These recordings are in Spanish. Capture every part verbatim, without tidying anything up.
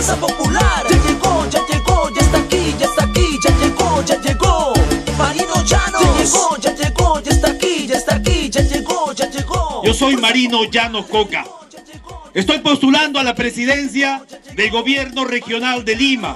Fuerza Popular. Ya llegó, ya llegó, ya está aquí, ya está aquí, ya llegó, ya llegó. Marino Llanos. Ya llegó, ya llegó, ya está aquí, ya está aquí, ya llegó, ya llegó. Yo soy Marino Llanos Coca. Estoy postulando a la presidencia del gobierno regional de Lima,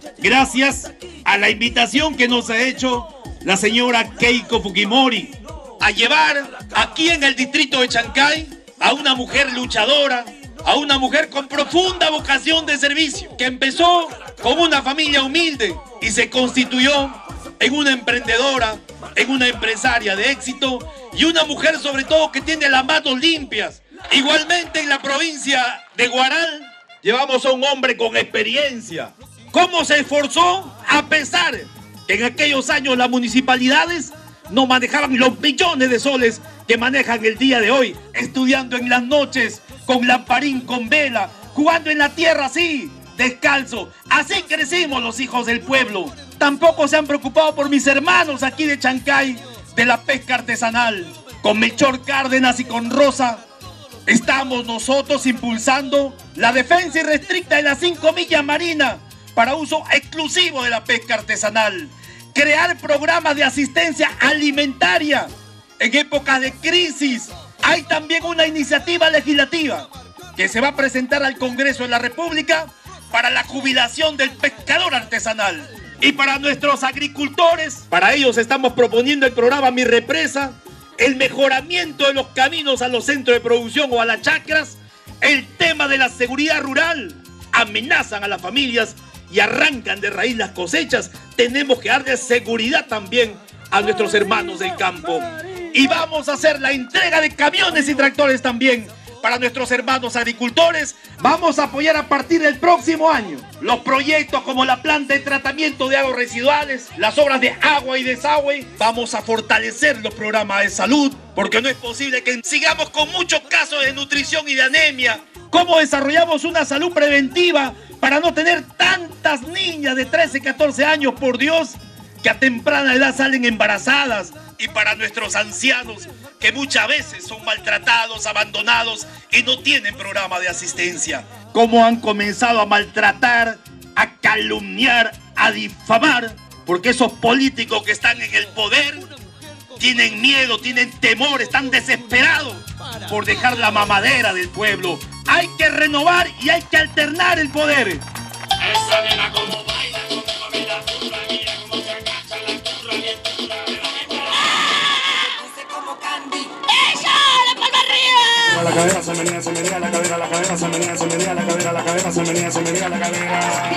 gracias a la invitación que nos ha hecho la señora Keiko Fujimori a llevar aquí en el distrito de Chancay a una mujer luchadora, a una mujer con profunda vocación de servicio, que empezó con una familia humilde y se constituyó en una emprendedora, en una empresaria de éxito y una mujer sobre todo que tiene las manos limpias. Igualmente en la provincia de Huaral llevamos a un hombre con experiencia. ¿Cómo se esforzó? A pesar que en aquellos años las municipalidades no manejaban los millones de soles que manejan el día de hoy, estudiando en las noches con lamparín, con vela, jugando en la tierra así, descalzo. Así crecimos los hijos del pueblo. Tampoco se han preocupado por mis hermanos aquí de Chancay, de la pesca artesanal. Con Melchor Cárdenas y con Rosa estamos nosotros impulsando la defensa irrestricta de las cinco millas marinas para uso exclusivo de la pesca artesanal. Crear programas de asistencia alimentaria en épocas de crisis. Hay también una iniciativa legislativa que se va a presentar al Congreso de la República para la jubilación del pescador artesanal. Y para nuestros agricultores, para ellos estamos proponiendo el programa Mi Represa, el mejoramiento de los caminos a los centros de producción o a las chacras, el tema de la seguridad rural. Amenazan a las familias y arrancan de raíz las cosechas. Tenemos que darle seguridad también a nuestros hermanos del campo. Y vamos a hacer la entrega de camiones y tractores también para nuestros hermanos agricultores. Vamos a apoyar a partir del próximo año los proyectos como la planta de tratamiento de aguas residuales, las obras de agua y desagüe. Vamos a fortalecer los programas de salud, porque no es posible que sigamos con muchos casos de nutrición y de anemia. ¿Cómo desarrollamos una salud preventiva para no tener tantas niñas de trece, catorce años, por Dios, que a temprana edad salen embarazadas? Y para nuestros ancianos, que muchas veces son maltratados, abandonados y no tienen programa de asistencia. ¿Cómo han comenzado a maltratar, a calumniar, a difamar? Porque esos políticos que están en el poder tienen miedo, tienen temor, están desesperados por dejar la mamadera del pueblo. Hay que renovar y hay que alternar el poder. Esa nena como baila, como comida pura, mira cómo se agacha la curra bien dura. La cadera se menea, se menea, la cadera, la cadera se menea, se menea, la cadera, la cadera se menea, se menea, la cadera.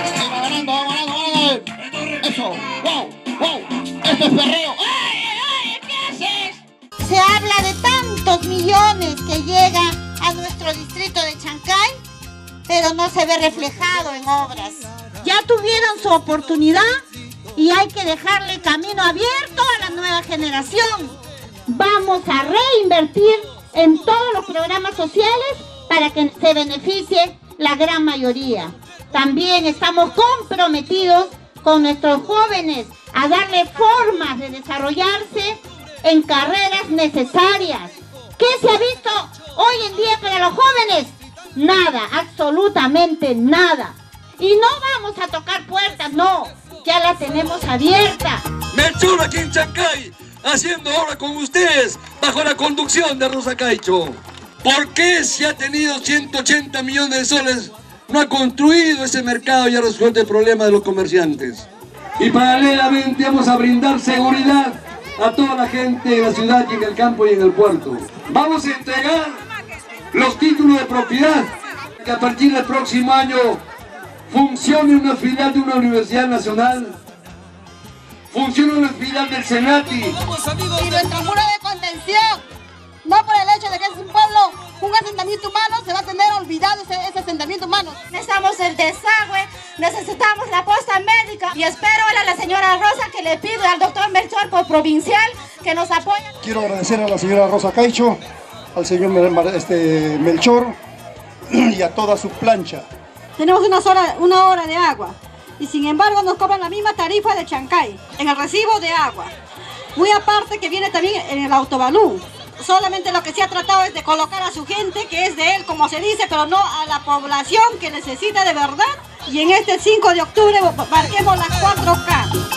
Eso, wow, wow, esto es perreo. ¡Ay, ay, qué haces! Se habla de tantos millones que llegan a nuestro distrito de Chancay, pero no se ve reflejado en obras. Ya tuvieron su oportunidad y hay que dejarle camino abierto a la nueva generación. Vamos a reinvertir en todos los programas sociales para que se beneficie la gran mayoría. También estamos comprometidos con nuestros jóvenes a darle formas de desarrollarse en carreras necesarias. ¿Qué se ha visto hoy en día para los jóvenes? Nada, absolutamente nada. Y no vamos a tocar puertas, no, ya la tenemos abierta. Melchor aquí en Chancay, haciendo ahora con ustedes, bajo la conducción de Rosa Caicho. ¿Por qué si ha tenido ciento ochenta millones de soles no ha construido ese mercado y ha resuelto el problema de los comerciantes? Y paralelamente vamos a brindar seguridad a toda la gente en la ciudad y en el campo y en el puerto. Vamos a entregar los títulos de propiedad, que a partir del próximo año funcione una filial de una universidad nacional, funcione una filial del Senati. Y nuestro muro de contención, no por el hecho de que es un pueblo, un asentamiento humano, se va a tener olvidado ese, ese asentamiento humano. Necesitamos el desagüe, necesitamos la posta médica y espero a la señora Rosa que le pido al doctor Melchor por provincial que nos apoye. Quiero agradecer a la señora Rosa Caicho, al señor este, Melchor y a toda su plancha. Tenemos una hora, una hora de agua y sin embargo nos cobran la misma tarifa de Chancay en el recibo de agua. Muy aparte que viene también en el autobalú. Solamente lo que se ha tratado es de colocar a su gente, que es de él, como se dice, pero no a la población que necesita de verdad Y en este cinco de octubre marquemos las cuatro K.